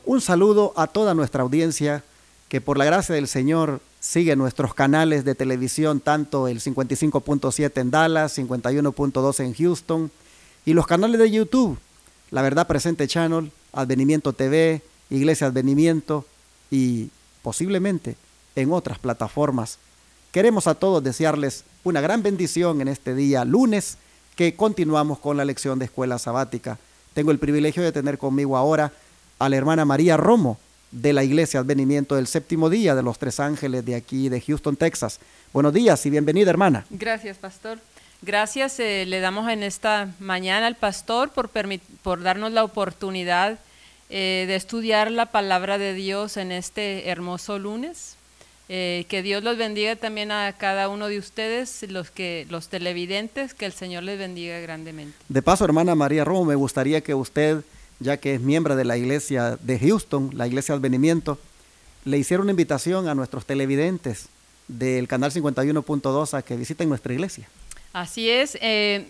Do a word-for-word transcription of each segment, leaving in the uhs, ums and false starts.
Un saludo a toda nuestra audiencia que por la gracia del Señor sigue nuestros canales de televisión, tanto el cincuenta y cinco punto siete en Dallas, cincuenta y uno punto dos en Houston, y los canales de YouTube, La Verdad Presente Channel, Advenimiento T V, Iglesia Advenimiento y posiblemente en otras plataformas. Queremos a todos desearles una gran bendición en este día lunes que continuamos con la lección de escuela sabática. Tengo el privilegio de tener conmigo ahora a la hermana María Romo de la Iglesia Advenimiento del Séptimo Día de los Tres Ángeles de aquí de Houston, Texas. Buenos días y bienvenida, hermana. Gracias, pastor. Gracias, eh, le damos en esta mañana al pastor por, por darnos la oportunidad eh, de estudiar la palabra de Dios en este hermoso lunes. Eh, que Dios los bendiga también a cada uno de ustedes, los, que, los televidentes, que el Señor les bendiga grandemente. De paso, hermana María Romo, me gustaría que usted, ya que es miembro de la iglesia de Houston, la iglesia Advenimiento, le hiciera una invitación a nuestros televidentes del canal cincuenta y uno punto dos a que visiten nuestra iglesia. Así es, eh,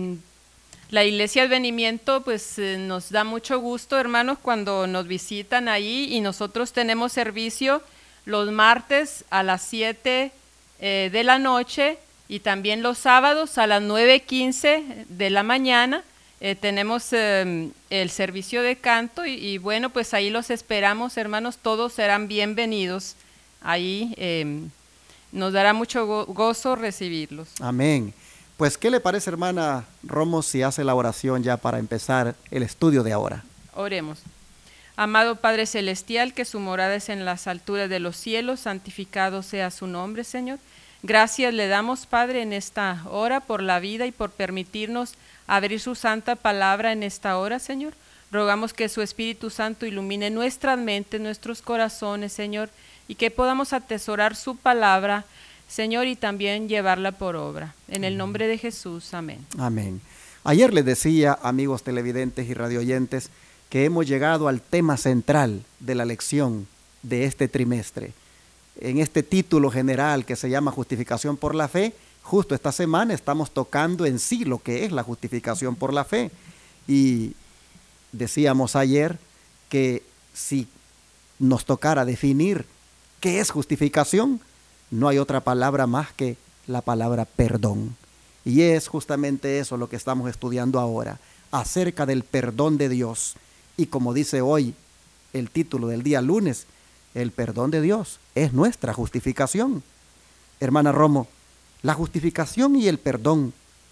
la iglesia Advenimiento pues eh, nos da mucho gusto, hermanos, cuando nos visitan ahí, y nosotros tenemos servicio los martes a las siete eh, de la noche y también los sábados a las nueve quince de la mañana. Eh, tenemos eh, el servicio de canto y, y bueno, pues ahí los esperamos, hermanos, todos serán bienvenidos. Ahí eh, nos dará mucho go gozo recibirlos. Amén. Pues, ¿qué le parece, hermana Romo, si hace la oración ya para empezar el estudio de ahora? Oremos. Amado Padre Celestial, que su morada es en las alturas de los cielos, santificado sea su nombre, Señor. Gracias le damos, Padre, en esta hora por la vida y por permitirnos abrir su santa palabra en esta hora, Señor. Rogamos que su Espíritu Santo ilumine nuestras mentes, nuestros corazones, Señor, y que podamos atesorar su palabra, Señor, y también llevarla por obra. En el nombre de Jesús, amén. Amén. Ayer les decía, amigos televidentes y radioyentes, que hemos llegado al tema central de la lección de este trimestre. En este título general que se llama Justificación por la Fe, justo esta semana estamos tocando en sí lo que es la justificación por la fe. Y decíamos ayer que si nos tocara definir qué es justificación, no hay otra palabra más que la palabra perdón. Y es justamente eso lo que estamos estudiando ahora, acerca del perdón de Dios. Y como dice hoy el título del día lunes, el perdón de Dios es nuestra justificación. Hermana Romo, ¿la justificación y el perdón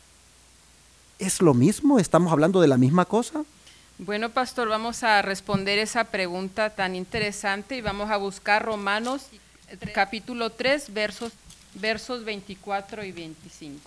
es lo mismo? ¿Estamos hablando de la misma cosa? Bueno, pastor, vamos a responder esa pregunta tan interesante y vamos a buscar Romanos capítulo tres, versos, versos veinticuatro y veinticinco.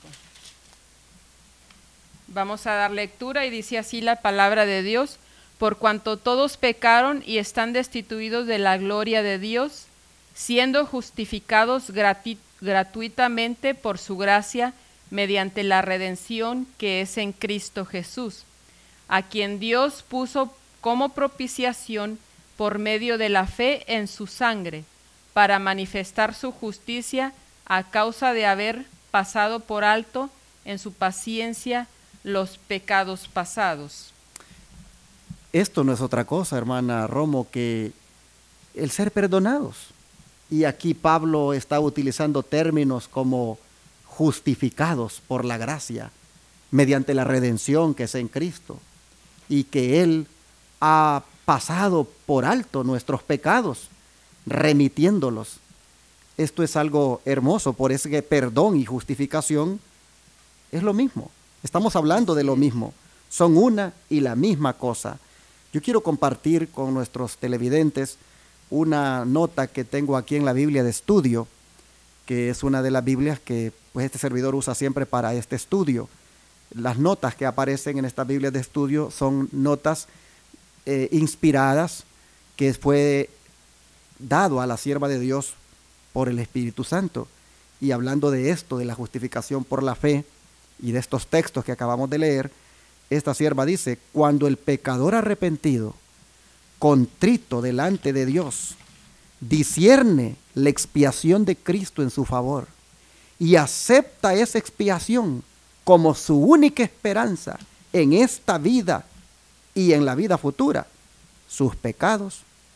Vamos a dar lectura y dice así la palabra de Dios: por cuanto todos pecaron y están destituidos de la gloria de Dios, siendo justificados gratu gratuitamente por su gracia, mediante la redención que es en Cristo Jesús, a quien Dios puso como propiciación por medio de la fe en su sangre, para manifestar su justicia a causa de haber pasado por alto en su paciencia los pecados pasados. Esto no es otra cosa, hermana Romo, que el ser perdonados. Y aquí Pablo está utilizando términos como justificados por la gracia, mediante la redención que es en Cristo, y que Él ha pasado por alto nuestros pecados, remitiéndolos. Esto es algo hermoso, por eso que perdón y justificación es lo mismo. Estamos hablando de lo mismo, son una y la misma cosa. Yo quiero compartir con nuestros televidentes una nota que tengo aquí en la Biblia de estudio, que es una de las Biblias que pues, este servidor usa siempre para este estudio. Las notas que aparecen en esta Biblia de estudio son notas eh, inspiradas que fue dado a la sierva de Dios por el Espíritu Santo. Y hablando de esto, de la justificación por la fe y de estos textos que acabamos de leer, esta sierva dice: cuando el pecador arrepentido, contrito delante de Dios, discierne la expiación de Cristo en su favor y acepta esa expiación como su única esperanza en esta vida y en la vida futura, sus pecados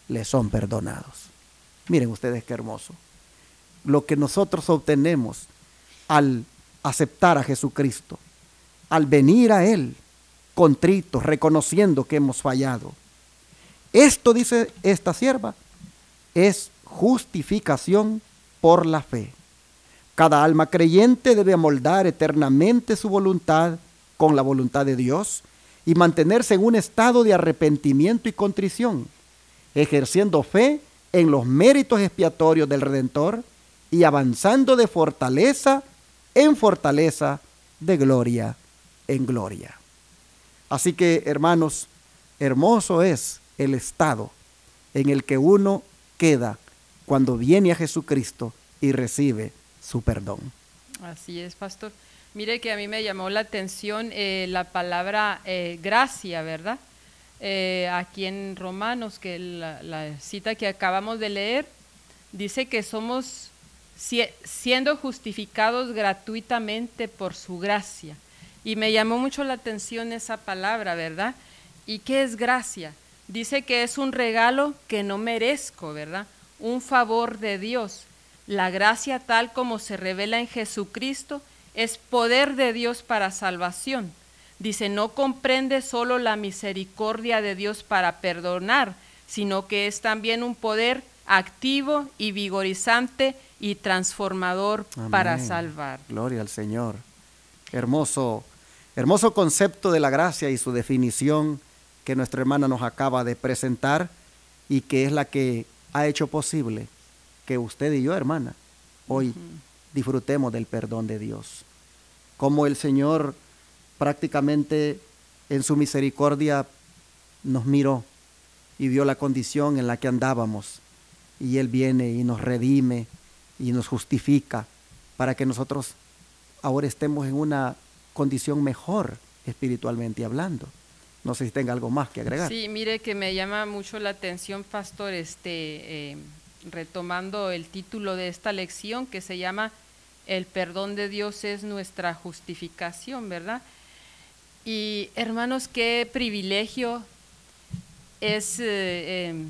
les son perdonados. Miren ustedes qué hermoso. Lo que nosotros obtenemos al aceptar a Jesucristo, al venir a Él contritos, reconociendo que hemos fallado. Esto, dice esta sierva, es justificación por la fe. Cada alma creyente debe amoldar eternamente su voluntad con la voluntad de Dios y mantenerse en un estado de arrepentimiento y contrición, ejerciendo fe en los méritos expiatorios del Redentor y avanzando de fortaleza en fortaleza, de gloria en gloria. Así que, hermanos, hermoso es el estado en el que uno queda cuando viene a Jesucristo y recibe su perdón. Así es, pastor. Mire que a mí me llamó la atención eh, la palabra eh, gracia, ¿verdad? Eh, aquí en Romanos, que la, la cita que acabamos de leer, dice que somos si, siendo justificados gratuitamente por su gracia. Y me llamó mucho la atención esa palabra, ¿verdad? ¿Y qué es gracia? Dice que es un regalo que no merezco, ¿verdad? Un favor de Dios. La gracia tal como se revela en Jesucristo es poder de Dios para salvación. Dice, no comprende solo la misericordia de Dios para perdonar, sino que es también un poder activo y vigorizante y transformador. Amén. Para salvar. Gloria al Señor. Hermoso, hermoso concepto de la gracia y su definición que nuestra hermana nos acaba de presentar y que es la que ha hecho posible que usted y yo, hermana, hoy uh-huh. disfrutemos del perdón de Dios. Como el Señor prácticamente en su misericordia nos miró y vio la condición en la que andábamos y Él viene y nos redime y nos justifica para que nosotros ahora estemos en una condición mejor espiritualmente hablando. No sé si tenga algo más que agregar. Sí, mire que me llama mucho la atención, pastor, este, eh, retomando el título de esta lección que se llama El perdón de Dios es nuestra justificación, ¿verdad? Y hermanos, qué privilegio es, eh, eh,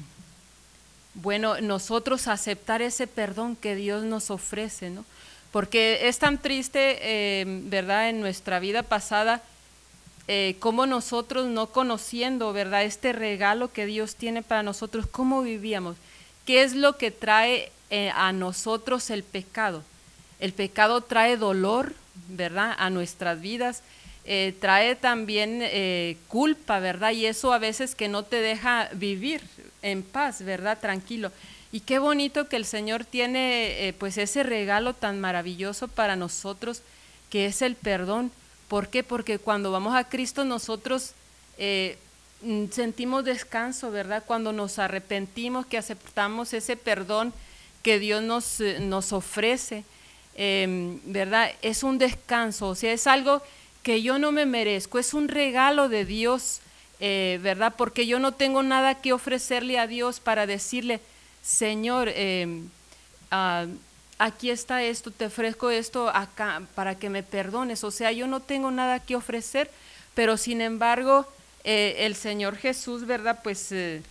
bueno, nosotros aceptar ese perdón que Dios nos ofrece, ¿no? Porque es tan triste, eh, ¿verdad?, en nuestra vida pasada, eh, cómo nosotros no conociendo, ¿verdad?, este regalo que Dios tiene para nosotros, cómo vivíamos. ¿Qué es lo que trae eh, a nosotros el pecado? El pecado trae dolor, ¿verdad?, a nuestras vidas, eh, trae también eh, culpa, ¿verdad? Y eso a veces que no te deja vivir en paz, ¿verdad?, tranquilo. Y qué bonito que el Señor tiene eh, pues ese regalo tan maravilloso para nosotros, que es el perdón. ¿Por qué? Porque cuando vamos a Cristo nosotros eh, sentimos descanso, ¿verdad? Cuando nos arrepentimos, que aceptamos ese perdón que Dios nos, nos ofrece, eh, ¿verdad? Es un descanso, o sea, es algo que yo no me merezco, es un regalo de Dios, eh, ¿verdad? Porque yo no tengo nada que ofrecerle a Dios para decirle, Señor, eh, uh, aquí está esto, te ofrezco esto acá para que me perdones. O sea, yo no tengo nada que ofrecer, pero sin embargo, eh, el Señor Jesús, ¿verdad? Pues eh,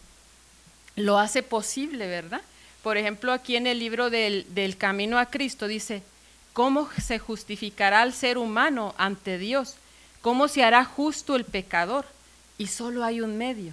lo hace posible, ¿verdad? Por ejemplo, aquí en el libro del, del Camino a Cristo dice, ¿cómo se justificará el ser humano ante Dios? ¿Cómo se hará justo el pecador? Y solo hay un medio.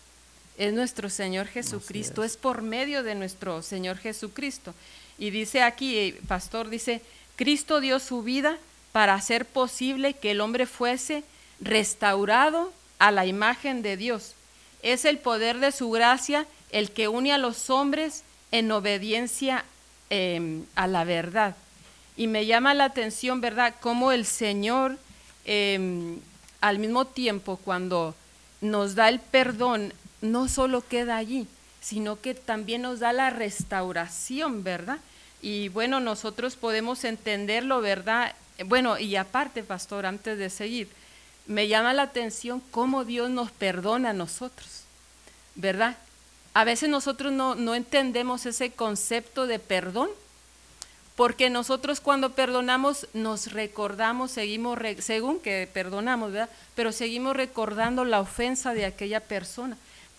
Es nuestro Señor Jesucristo, es. es por medio de nuestro Señor Jesucristo. Y dice aquí, pastor, dice, Cristo dio su vida para hacer posible que el hombre fuese restaurado a la imagen de Dios. Es el poder de su gracia el que une a los hombres en obediencia eh, a la verdad. Y me llama la atención, ¿verdad?, cómo el Señor, eh, al mismo tiempo, cuando nos da el perdón, no solo queda allí, sino que también nos da la restauración, ¿verdad? Y bueno, nosotros podemos entenderlo, ¿verdad? Bueno, y aparte, pastor, antes de seguir, me llama la atención cómo Dios nos perdona a nosotros, ¿verdad? A veces nosotros no, no entendemos ese concepto de perdón, porque nosotros cuando perdonamos nos recordamos, seguimos, re, según que perdonamos, ¿verdad?, pero seguimos recordando la ofensa de aquella persona.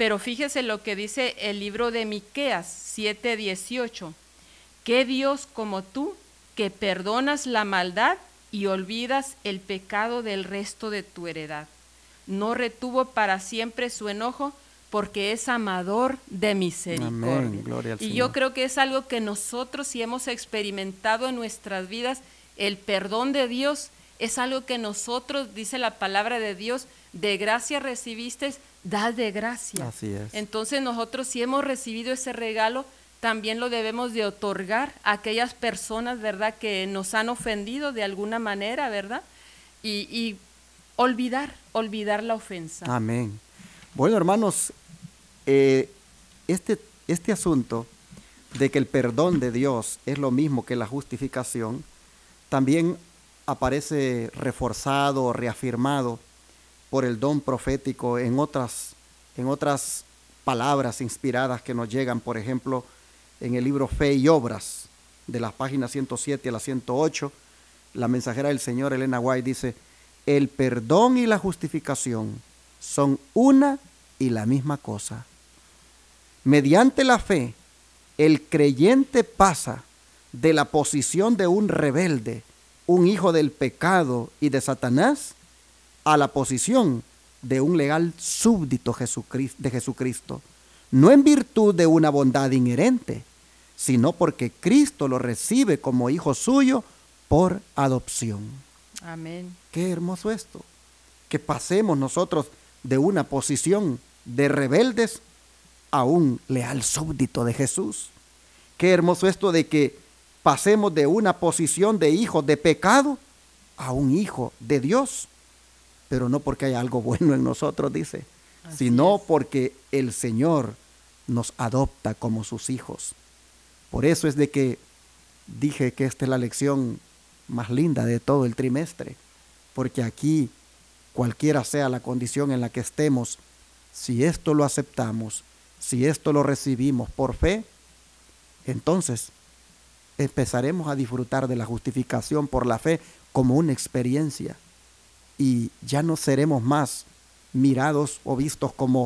Pero fíjese lo que dice el libro de Miqueas siete dieciocho. ¿Qué Dios como tú, que perdonas la maldad y olvidas el pecado del resto de tu heredad? No retuvo para siempre su enojo, porque es amador de misericordia. Amén, gloria al y Señor. yo creo que es algo que nosotros, si hemos experimentado en nuestras vidas, el perdón de Dios es algo que nosotros, dice la palabra de Dios, de gracia recibiste, da de gracia. Así es. Entonces nosotros, si hemos recibido ese regalo, también lo debemos de otorgar a aquellas personas, ¿verdad?, que nos han ofendido de alguna manera, ¿verdad? Y, y olvidar, olvidar la ofensa. Amén. Bueno, hermanos, eh, este, este asunto de que el perdón de Dios es lo mismo que la justificación, también aparece reforzado o reafirmado por el don profético en otras, en otras palabras inspiradas que nos llegan, por ejemplo, en el libro Fe y Obras, de las páginas ciento siete a la ciento ocho, la mensajera del Señor, Elena White, dice: el perdón y la justificación son una y la misma cosa. Mediante la fe, el creyente pasa de la posición de un rebelde, un hijo del pecado y de Satanás, a la posición de un legal súbdito de Jesucristo, no en virtud de una bondad inherente, sino porque Cristo lo recibe como hijo suyo por adopción. Amén. Qué hermoso esto, que pasemos nosotros de una posición de rebeldes a un leal súbdito de Jesús. Qué hermoso esto de que pasemos de una posición de hijos de pecado a un hijo de Dios, pero no porque haya algo bueno en nosotros, dice, Así sino es. porque el Señor nos adopta como sus hijos. Por eso es de que dije que esta es la lección más linda de todo el trimestre, porque aquí, cualquiera sea la condición en la que estemos, si esto lo aceptamos, si esto lo recibimos por fe, entonces empezaremos a disfrutar de la justificación por la fe como una experiencia, y ya no seremos más mirados o vistos como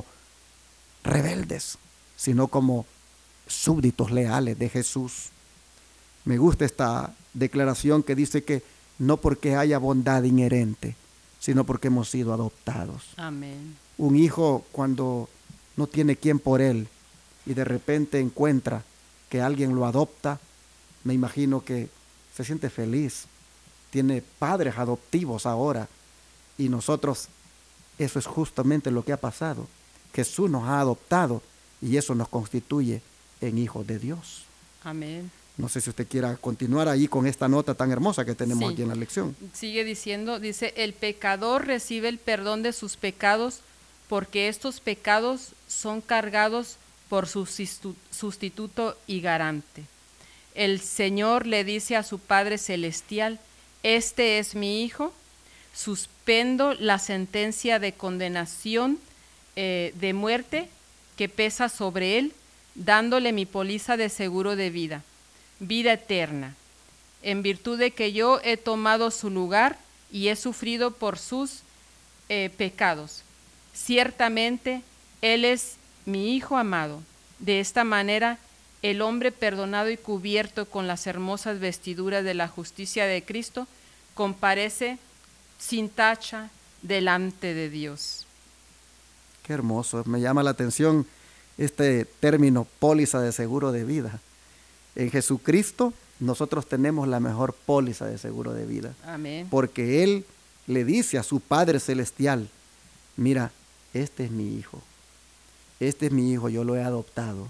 rebeldes, sino como súbditos leales de Jesús. Me gusta esta declaración que dice que no porque haya bondad inherente, sino porque hemos sido adoptados. Amén. Un hijo, cuando no tiene quien por él y de repente encuentra que alguien lo adopta, me imagino que se siente feliz. Tiene padres adoptivos ahora, y nosotros, eso es justamente lo que ha pasado. Jesús nos ha adoptado y eso nos constituye en hijos de Dios. Amén. No sé si usted quiera continuar ahí con esta nota tan hermosa que tenemos Sí. aquí en la lección. Sigue diciendo, dice, el pecador recibe el perdón de sus pecados porque estos pecados son cargados por su sustituto y garante. El Señor le dice a su Padre Celestial: este es mi Hijo, suspendo la sentencia de condenación eh, de muerte que pesa sobre él, dándole mi póliza de seguro de vida, vida eterna, en virtud de que yo he tomado su lugar y he sufrido por sus eh, pecados. Ciertamente, Él es mi Hijo amado. De esta manera, el hombre perdonado y cubierto con las hermosas vestiduras de la justicia de Cristo comparece sin tacha delante de Dios. Qué hermoso, me llama la atención este término póliza de seguro de vida. En Jesucristo nosotros tenemos la mejor póliza de seguro de vida. Amén. Porque Él le dice a su Padre Celestial: mira, este es mi hijo, este es mi hijo, yo lo he adoptado.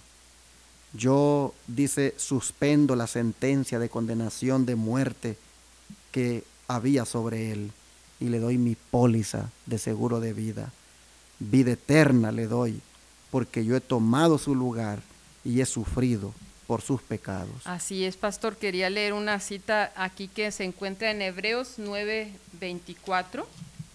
Yo, dice, suspendo la sentencia de condenación de muerte que había sobre él y le doy mi póliza de seguro de vida. Vida eterna le doy, porque yo he tomado su lugar y he sufrido por sus pecados. Así es, pastor. Quería leer una cita aquí que se encuentra en Hebreos nueve veinticuatro.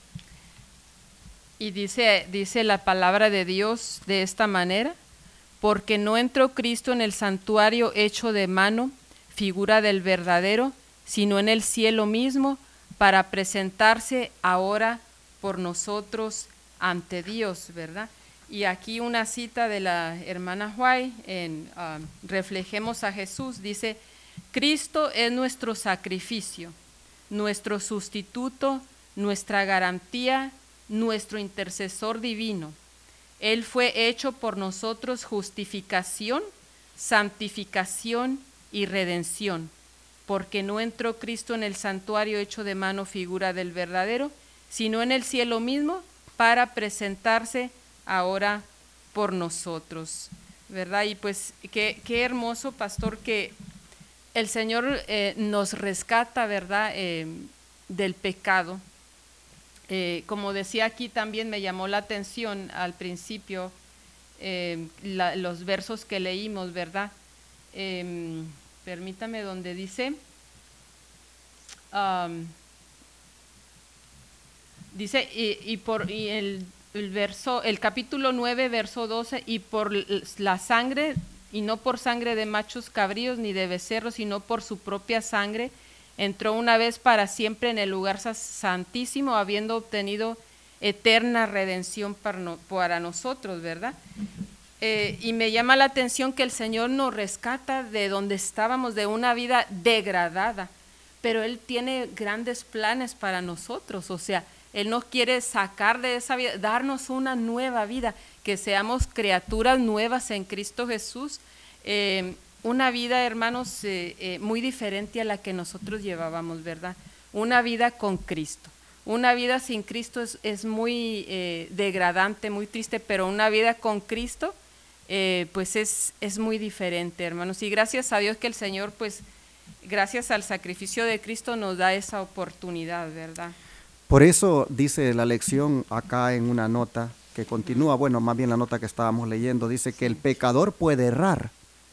Y dice, dice la palabra de Dios de esta manera: porque no entró Cristo en el santuario hecho de mano, figura del verdadero, sino en el cielo mismo, para presentarse ahora por nosotros ante Dios, ¿verdad? Y aquí una cita de la hermana White en uh, Reflejemos a Jesús, dice: Cristo es nuestro sacrificio, nuestro sustituto, nuestra garantía, nuestro intercesor divino. Él fue hecho por nosotros justificación, santificación y redención, porque no entró Cristo en el santuario hecho de mano, figura del verdadero, sino en el cielo mismo, para presentarse ahora por nosotros, ¿verdad? Y pues qué, qué hermoso, pastor, que el Señor eh, nos rescata, ¿verdad?, eh, del pecado. Eh, como decía aquí, también me llamó la atención al principio eh, la, los versos que leímos, ¿verdad? Eh, permítame, donde dice, um, dice, y, y por y el, el verso, el capítulo nueve, verso doce, y por la sangre, y no por sangre de machos cabríos ni de becerros, sino por su propia sangre, entró una vez para siempre en el lugar santísimo, habiendo obtenido eterna redención para, no, para nosotros, ¿verdad? Eh, y me llama la atención que el Señor nos rescata de donde estábamos, de una vida degradada, pero Él tiene grandes planes para nosotros, o sea, Él nos quiere sacar de esa vida, darnos una nueva vida, que seamos criaturas nuevas en Cristo Jesús, eh, una vida, hermanos, eh, eh, muy diferente a la que nosotros llevábamos, ¿verdad? Una vida con Cristo. Una vida sin Cristo es, es muy eh, degradante, muy triste, pero una vida con Cristo, eh, pues es, es muy diferente, hermanos. Y gracias a Dios que el Señor, pues, gracias al sacrificio de Cristo nos da esa oportunidad, ¿verdad? Por eso dice la lección acá en una nota que continúa, bueno, más bien la nota que estábamos leyendo, dice que el pecador puede errar,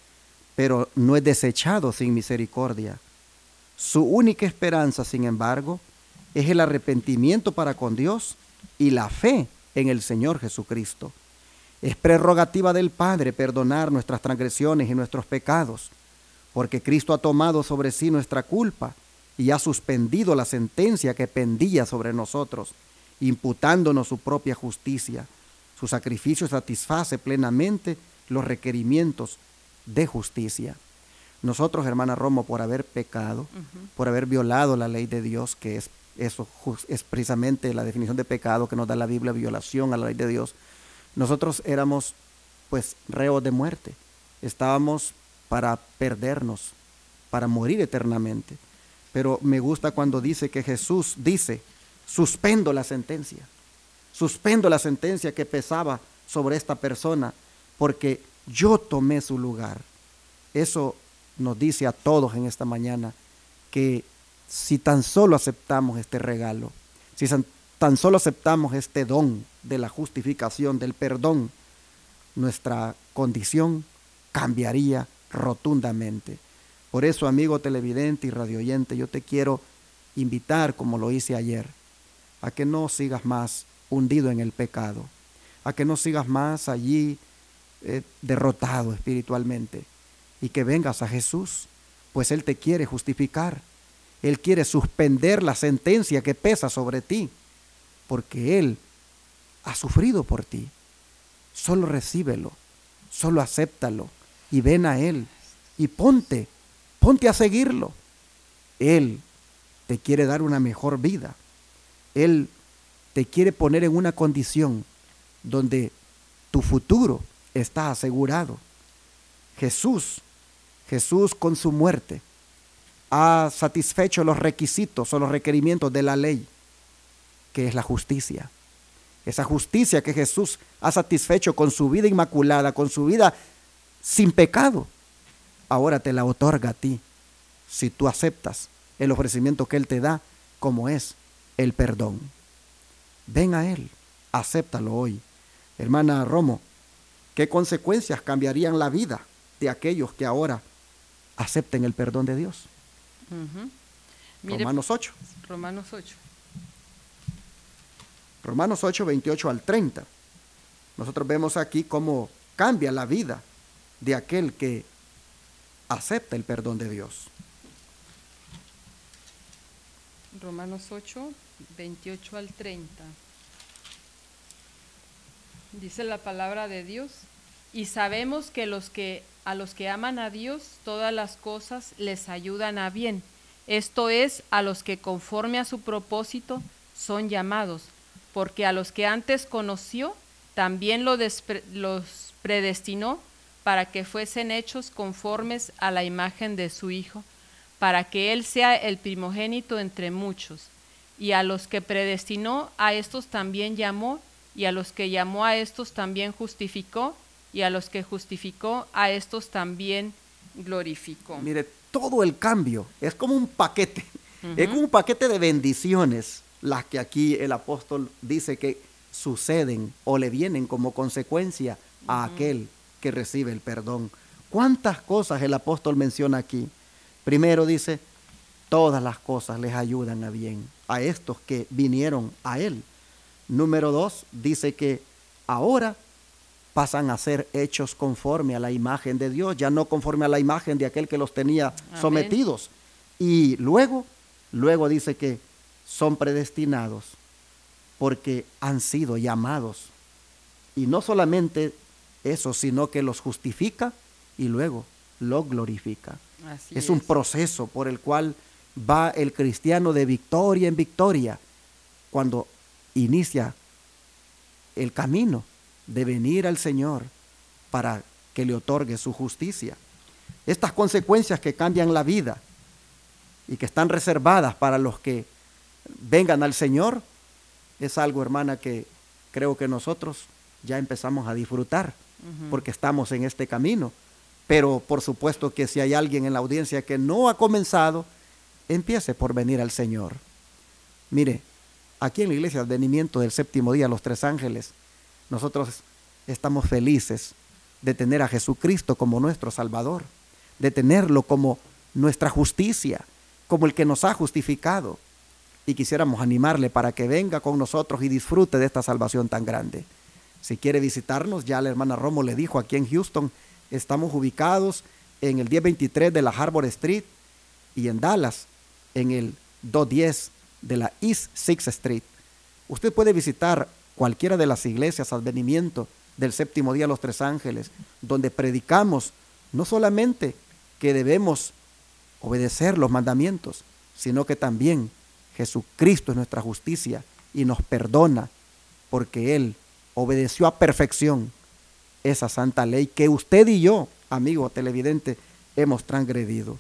pero no es desechado sin misericordia. Su única esperanza, sin embargo, es el arrepentimiento para con Dios y la fe en el Señor Jesucristo. Es prerrogativa del Padre perdonar nuestras transgresiones y nuestros pecados, porque Cristo ha tomado sobre sí nuestra culpa y ha suspendido la sentencia que pendía sobre nosotros, imputándonos su propia justicia. Su sacrificio satisface plenamente los requerimientos de justicia. Nosotros, hermana Romo, por haber pecado, uh-huh. por haber violado la ley de Dios, que es eso es precisamente la definición de pecado que nos da la Biblia, violación a la ley de Dios, nosotros éramos pues reos de muerte, estábamos para perdernos, para morir eternamente. Pero me gusta cuando dice que Jesús dice, suspendo la sentencia, suspendo la sentencia que pesaba sobre esta persona, porque yo tomé su lugar. Eso nos dice a todos en esta mañana que si tan solo aceptamos este regalo, si tan solo aceptamos este don de la justificación, del perdón, nuestra condición cambiaría rotundamente. Por eso, amigo televidente y radioyente, yo te quiero invitar, como lo hice ayer, a que no sigas más hundido en el pecado, a que no sigas más allí eh, derrotado espiritualmente, y que vengas a Jesús, pues Él te quiere justificar. Él quiere suspender la sentencia que pesa sobre ti, porque Él ha sufrido por ti. Solo recíbelo, solo acéptalo y ven a Él y ponte, ponte a seguirlo. Él te quiere dar una mejor vida. Él te quiere poner en una condición donde tu futuro está asegurado. Jesús, Jesús con su muerte ha satisfecho los requisitos o los requerimientos de la ley, que es la justicia. Esa justicia que Jesús ha satisfecho con su vida inmaculada, con su vida sin pecado, ahora te la otorga a ti, si tú aceptas el ofrecimiento que Él te da, como es el perdón. Ven a Él, acéptalo hoy. Hermana Romo, ¿qué consecuencias cambiarían la vida de aquellos que ahora acepten el perdón de Dios? Uh-huh. Mire, Romanos ocho. Romanos ocho. Romanos ocho, veintiocho al treinta. Nosotros vemos aquí cómo cambia la vida de aquel que acepta el perdón de Dios. Romanos ocho, veintiocho al treinta. Dice la palabra de Dios, y sabemos que, los que a los que aman a Dios, todas las cosas les ayudan a bien. Esto es, a los que conforme a su propósito son llamados, porque a los que antes conoció, también lo despre- los predestinó para que fuesen hechos conformes a la imagen de su Hijo, para que Él sea el primogénito entre muchos. Y a los que predestinó, a estos también llamó, y a los que llamó a estos también justificó, y a los que justificó, a estos también glorificó. Mire, todo el cambio es como un paquete, Uh-huh. es como un paquete de bendiciones, las que aquí el apóstol dice que suceden o le vienen como consecuencia a Uh-huh. aquel que recibe el perdón. ¿Cuántas cosas el apóstol menciona aquí? Primero dice, todas las cosas les ayudan a bien a estos que vinieron a él. Número dos, dice que ahora pasan a ser hechos conforme a la imagen de Dios, ya no conforme a la imagen de aquel que los tenía Amén. sometidos. Y luego, luego dice que son predestinados porque han sido llamados. Y no solamente eso, sino que los justifica y luego los glorifica. Así Es es un proceso por el cual va el cristiano de victoria en victoria cuando inicia el camino de venir al Señor para que le otorgue su justicia. Estas consecuencias que cambian la vida y que están reservadas para los que vengan al Señor, es algo, hermana, que creo que nosotros ya empezamos a disfrutar, uh-huh. porque estamos en este camino. Pero por supuesto que si hay alguien en la audiencia que no ha comenzado, empiece por venir al Señor. Mire, aquí en la Iglesia de Advenimiento del Séptimo Día, Los Tres Ángeles, nosotros estamos felices de tener a Jesucristo como nuestro Salvador, de tenerlo como nuestra justicia, como el que nos ha justificado. Y quisiéramos animarle para que venga con nosotros y disfrute de esta salvación tan grande. Si quiere visitarnos, ya la hermana Romo le dijo, aquí en Houston estamos ubicados en el diez veintitrés de la Harbor Street y en Dallas en el doscientos diez de la East Sixth Street. Usted puede visitar cualquiera de las iglesias Advenimiento del Séptimo Día Los Tres Ángeles, donde predicamos no solamente que debemos obedecer los mandamientos, sino que también Jesucristo es nuestra justicia y nos perdona porque Él obedeció a perfección esa santa ley que usted y yo, amigo televidente, hemos transgredido.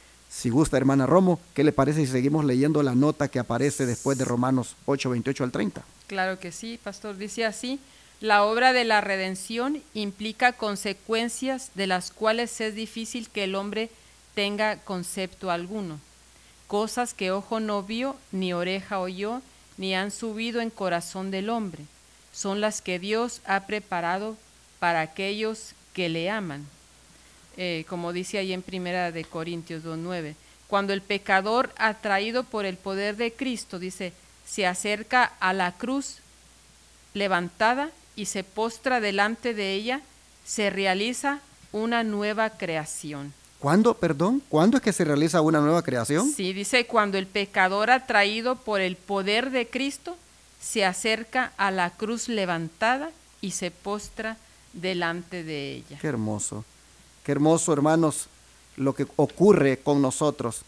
Si gusta, hermana Romo, ¿qué le parece si seguimos leyendo la nota que aparece después de Romanos ocho, veintiocho al treinta? Claro que sí, pastor. Dice así: la obra de la redención implica consecuencias de las cuales es difícil que el hombre tenga concepto alguno. Cosas que ojo no vio, ni oreja oyó, ni han subido en corazón del hombre. Son las que Dios ha preparado para aquellos que le aman. Eh, como dice ahí en Primera de Corintios dos nueve. Cuando el pecador, atraído por el poder de Cristo, dice, se acerca a la cruz levantada y se postra delante de ella, se realiza una nueva creación. ¿Cuándo, perdón? ¿Cuándo es que se realiza una nueva creación? Sí, dice, cuando el pecador, atraído por el poder de Cristo, se acerca a la cruz levantada y se postra delante de ella. Qué hermoso, qué hermoso, hermanos, lo que ocurre con nosotros.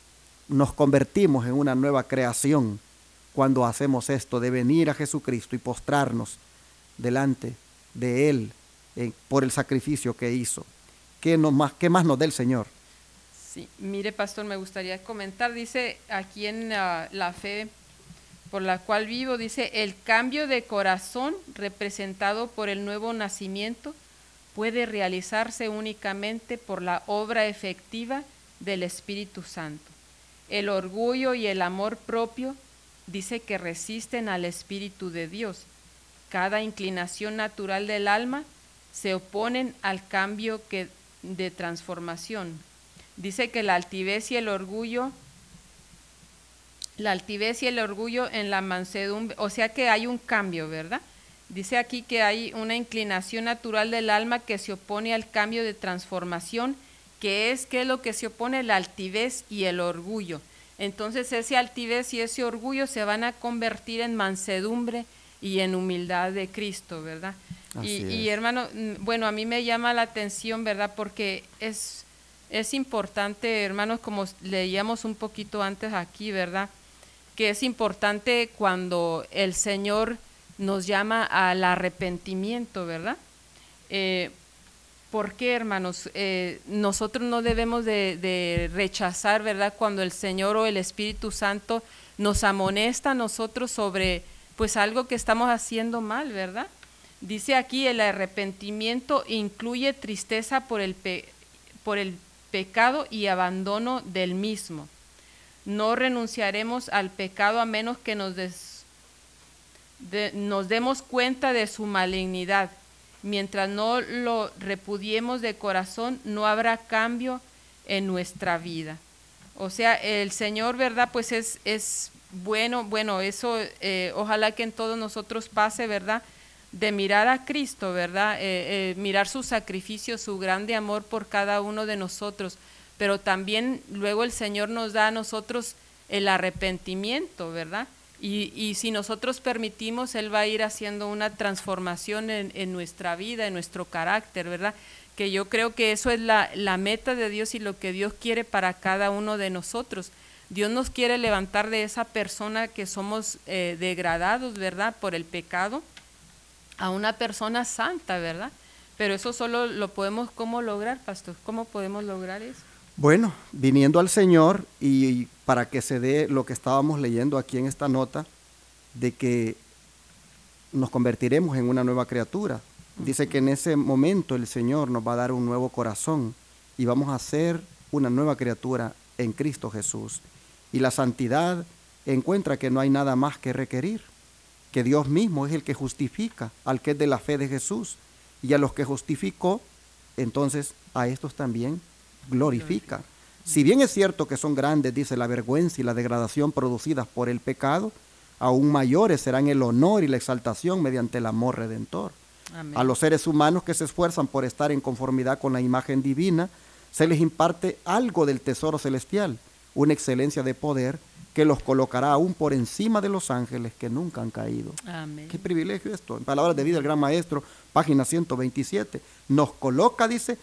Nos convertimos en una nueva creación cuando hacemos esto de venir a Jesucristo y postrarnos delante de Él eh, por el sacrificio que hizo. ¿Qué, no más, ¿Qué más nos da el Señor? Sí, mire, pastor, me gustaría comentar, dice aquí en uh, la fe por la cual vivo, dice, el cambio de corazón representado por el nuevo nacimiento puede realizarse únicamente por la obra efectiva del Espíritu Santo. El orgullo y el amor propio dice que resisten al Espíritu de Dios. Cada inclinación natural del alma se oponen al cambio que, de transformación. Dice que la altivez y el orgullo La altivez y el orgullo en la mansedumbre, o sea que hay un cambio, ¿verdad? Dice aquí que hay una inclinación natural del alma que se opone al cambio de transformación, que es, ¿qué es lo que se opone? La altivez y el orgullo. Entonces ese altivez y ese orgullo se van a convertir en mansedumbre y en humildad de Cristo, ¿verdad? Y, Así y es. hermano, mm, bueno, a mí me llama la atención, ¿verdad? Porque es, es importante, hermanos, como leíamos un poquito antes aquí, ¿verdad? Que es importante cuando el Señor nos llama al arrepentimiento, ¿verdad? Eh, ¿Por qué, hermanos? Eh, nosotros no debemos de, de rechazar, ¿verdad? Cuando el Señor o el Espíritu Santo nos amonesta a nosotros sobre, pues, algo que estamos haciendo mal, ¿verdad? Dice aquí, el arrepentimiento incluye tristeza por el, pe por el pecado y abandono del mismo. No renunciaremos al pecado a menos que nos, des, de, nos demos cuenta de su malignidad. Mientras no lo repudiemos de corazón, no habrá cambio en nuestra vida. O sea, el Señor, ¿verdad? Pues es, es bueno, bueno, eso eh, ojalá que en todos nosotros pase, ¿verdad? De mirar a Cristo, ¿verdad? Eh, eh, mirar su sacrificio, su grande amor por cada uno de nosotros, pero también luego el Señor nos da a nosotros el arrepentimiento, ¿verdad? Y, y si nosotros permitimos, Él va a ir haciendo una transformación en, en nuestra vida, en nuestro carácter, ¿verdad? Que yo creo que eso es la, la meta de Dios y lo que Dios quiere para cada uno de nosotros. Dios nos quiere levantar de esa persona que somos eh, degradados, ¿verdad? Por el pecado, a una persona santa, ¿verdad? Pero eso solo lo podemos, ¿cómo lograr, pastor? ¿Cómo podemos lograr eso? Bueno, viniendo al Señor y para que se dé lo que estábamos leyendo aquí en esta nota, de que nos convertiremos en una nueva criatura. Uh-huh. Dice que en ese momento el Señor nos va a dar un nuevo corazón y vamos a ser una nueva criatura en Cristo Jesús. Y la santidad encuentra que no hay nada más que requerir, que Dios mismo es el que justifica al que es de la fe de Jesús, y a los que justificó, entonces a estos también glorifica. Si bien es cierto que son grandes, dice, la vergüenza y la degradación producidas por el pecado, aún mayores serán el honor y la exaltación mediante el amor redentor. Amén. A los seres humanos que se esfuerzan por estar en conformidad con la imagen divina, se les imparte algo del tesoro celestial, una excelencia de poder que los colocará aún por encima de los ángeles que nunca han caído. Amén. Qué privilegio esto. En Palabras de Vida, el Gran Maestro, página ciento veintisiete, nos coloca, dice,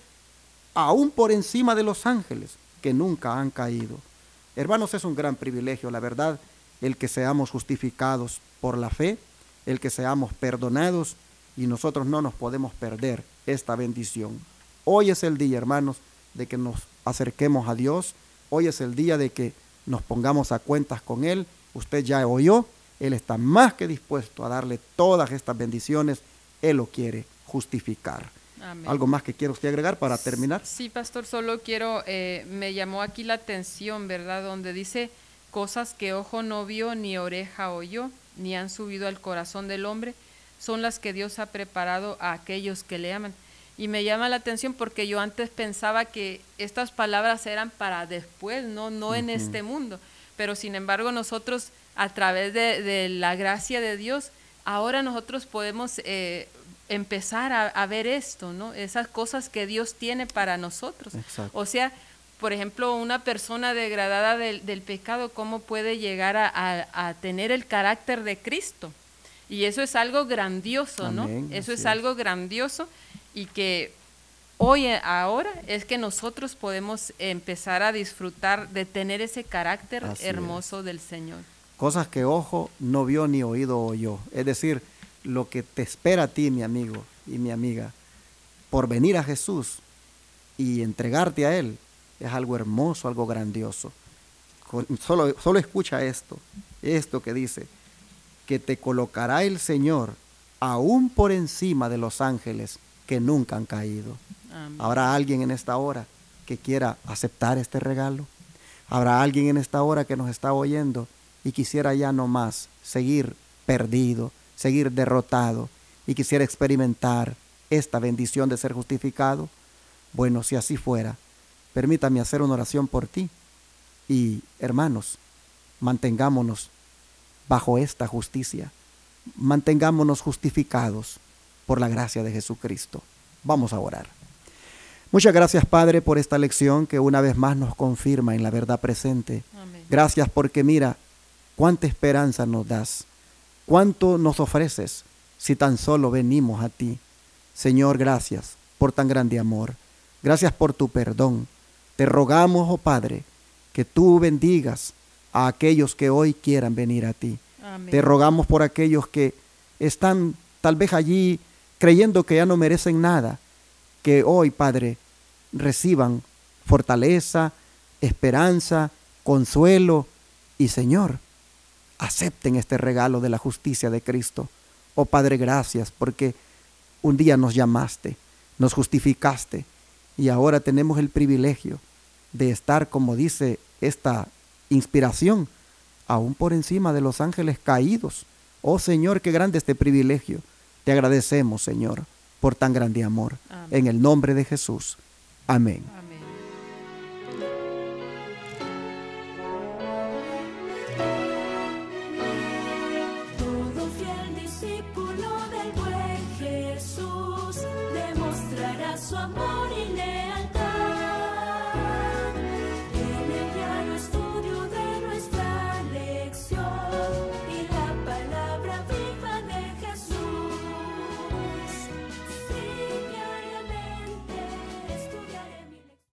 aún por encima de los ángeles que nunca han caído. Hermanos, es un gran privilegio, la verdad, el que seamos justificados por la fe, el que seamos perdonados, y nosotros no nos podemos perder esta bendición. Hoy es el día, hermanos, de que nos acerquemos a Dios. Hoy es el día de que nos pongamos a cuentas con Él. Usted ya oyó, Él está más que dispuesto a darle todas estas bendiciones. Él lo quiere justificar. Amén. ¿Algo más que quiere usted agregar para terminar? Sí, pastor, solo quiero, eh, me llamó aquí la atención, ¿verdad? Donde dice cosas que ojo no vio, ni oreja oyó, ni han subido al corazón del hombre, son las que Dios ha preparado a aquellos que le aman. Y me llama la atención porque yo antes pensaba que estas palabras eran para después, no, no uh-huh. en este mundo. Pero sin embargo nosotros, a través de, de la gracia de Dios, ahora nosotros podemos eh, empezar a, a ver esto, ¿no? Esas cosas que Dios tiene para nosotros. Exacto. O sea, por ejemplo, una persona degradada del, del pecado, ¿cómo puede llegar a, a, a tener el carácter de Cristo? Y eso es algo grandioso, Amén, ¿no? Eso es, es algo grandioso y que hoy, ahora, es que nosotros podemos empezar a disfrutar de tener ese carácter así hermoso es. Del Señor. Cosas que ojo no vio ni oído oyó. Es decir, lo que te espera a ti, mi amigo y mi amiga, por venir a Jesús y entregarte a Él, es algo hermoso, algo grandioso. Solo, solo escucha esto, esto que dice, que te colocará el Señor aún por encima de los ángeles que nunca han caído. Amén. ¿Habrá alguien en esta hora que quiera aceptar este regalo? ¿Habrá alguien en esta hora que nos está oyendo y quisiera ya no más seguir perdido, seguir derrotado y quisiera experimentar esta bendición de ser justificado? Bueno, si así fuera, permítame hacer una oración por ti. Y hermanos, mantengámonos bajo esta justicia, mantengámonos justificados por la gracia de Jesucristo. Vamos a orar. Muchas gracias, Padre, por esta lección que una vez más nos confirma en la verdad presente. Amén. Gracias porque mira cuánta esperanza nos das, cuánto nos ofreces si tan solo venimos a ti. Señor, gracias por tan grande amor. Gracias por tu perdón. Te rogamos, oh Padre, que tú bendigas a aquellos que hoy quieran venir a ti. Amén. Te rogamos por aquellos que están tal vez allí creyendo que ya no merecen nada, que hoy, Padre, reciban fortaleza, esperanza, consuelo y, Señor, acepten este regalo de la justicia de Cristo. Oh Padre, gracias porque un día nos llamaste, nos justificaste y ahora tenemos el privilegio de estar, como dice esta inspiración, aún por encima de los ángeles caídos. Oh Señor, qué grande este privilegio. Te agradecemos, Señor, por tan grande amor. Amén. En el nombre de Jesús. Amén. Amén. Todo fiel discípulo del buen Jesús demostrará su amor y lealtad.